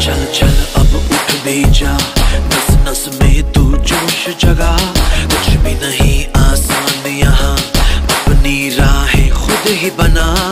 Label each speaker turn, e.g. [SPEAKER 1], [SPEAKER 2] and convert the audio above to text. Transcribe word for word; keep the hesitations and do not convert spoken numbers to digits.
[SPEAKER 1] चल चल अब उठ भी जा, नस नस में तू जोश जगा। कुछ भी नहीं आसान यहाँ, अपनी राहें खुद ही बना।